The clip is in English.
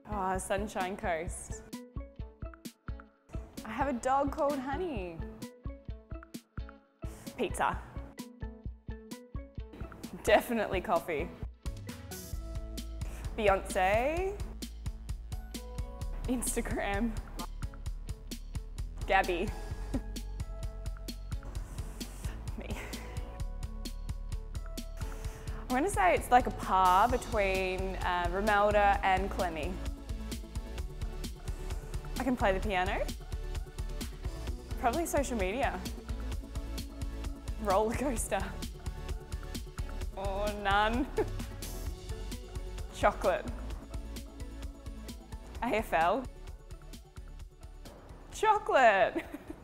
Oh, Sunshine Coast. I have a dog called Honey. Pizza. Definitely coffee. Beyonce. Instagram. Gabby. Me. I'm going to say it's like a par between Romelda and Clemmy. I can play the piano. Probably social media. Roller coaster. Or none. Chocolate. AFL. Chocolate.